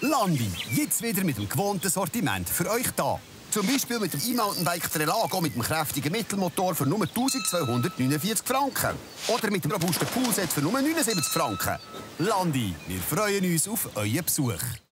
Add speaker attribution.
Speaker 1: Landi, jetzt wieder mit dem gewohnten Sortiment für euch da. Zum Beispiel mit dem E-Mountainbike Trelago mit dem kräftigen Mittelmotor für nur 1249 Franken. Oder mit dem robusten Poolset für nur 79 Franken. Landi, wir freuen uns auf euren Besuch.